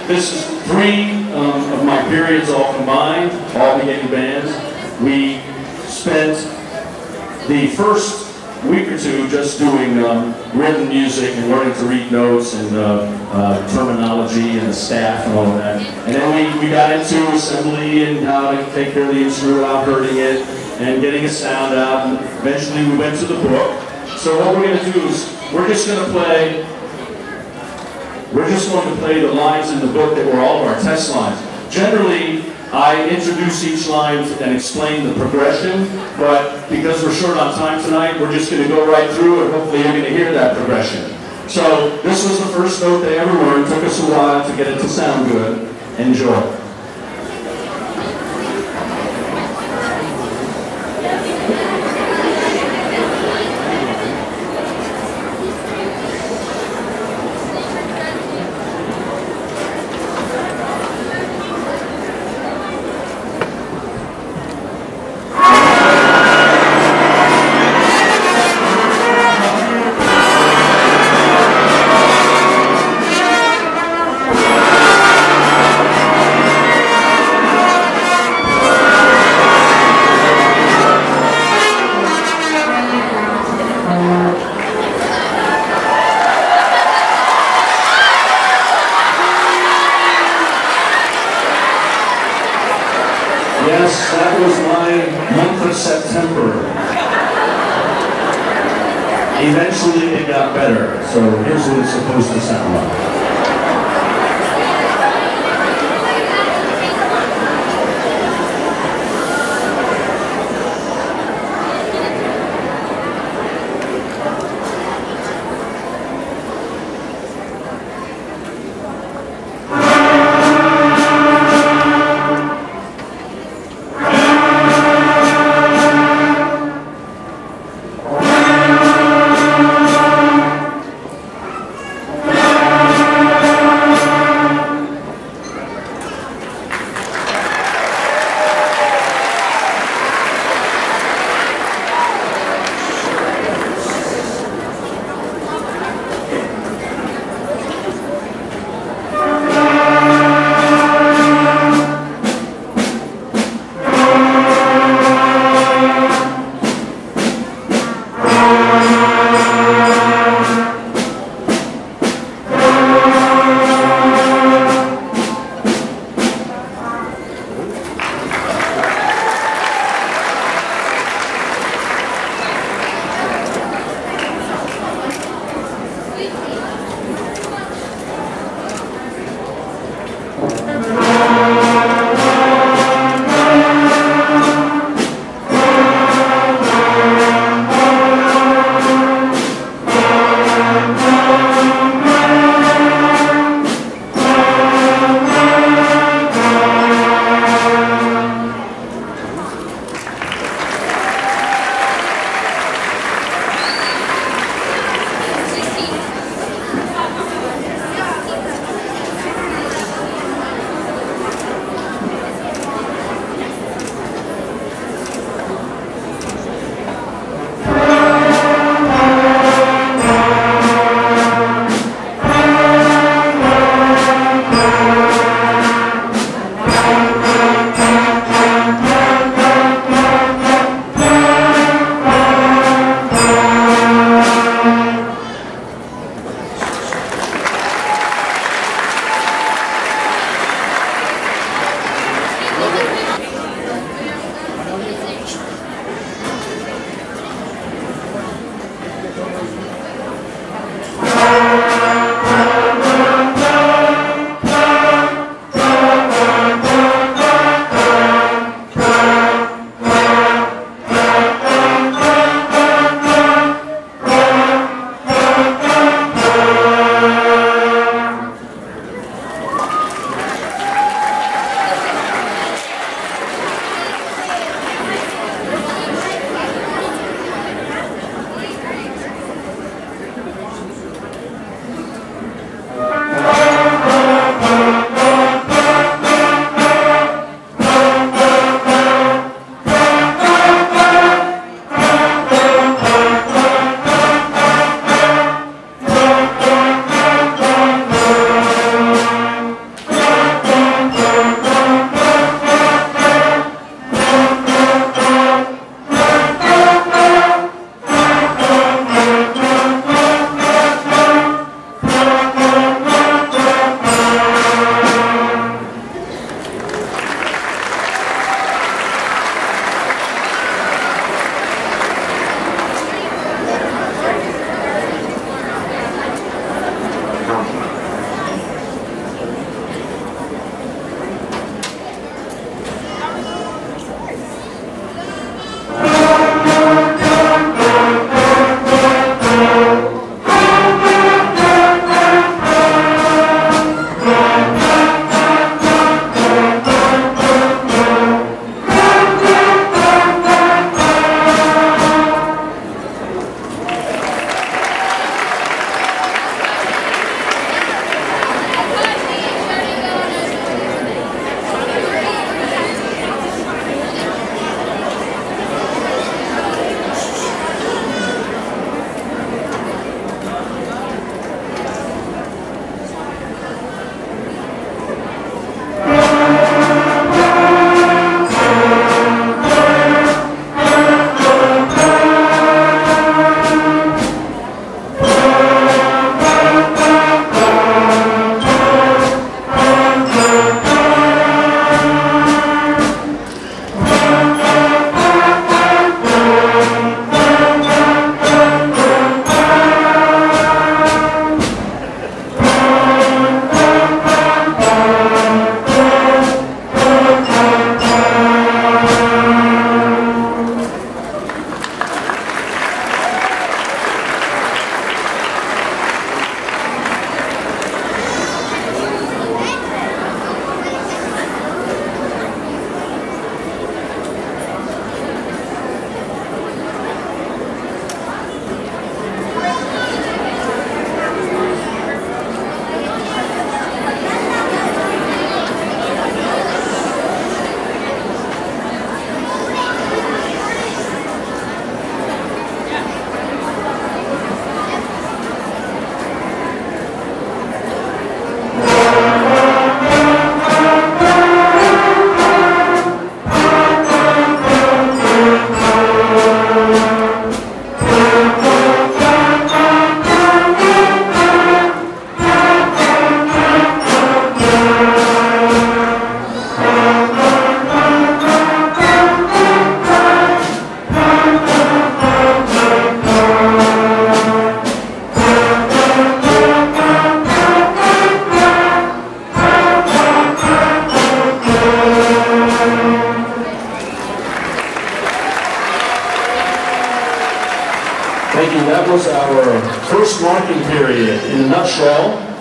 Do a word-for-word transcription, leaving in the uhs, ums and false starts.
this is three um, of my periods all combined, all beginning bands. We spent the first week or two just doing um, written music and learning to read notes and uh, uh, terminology and the staff and all of that. And then we, we got into assembly and how to take care of the instrument without hurting it and getting a sound out. And eventually we went to the book. So what we're going to do is we're just going to play, we're just going to play the lines in the book that were all of our test lines. Generally, I introduce each line and explain the progression, but because we're short on time tonight, we're just going to go right through and hopefully you're going to hear that progression. So this was the first note they ever learned. Took us a while to get it to sound good. Enjoy. Yes, that was my month of September. Eventually it got better, so here's what it's supposed to sound like. Thank you. That was our first marking period in a nutshell.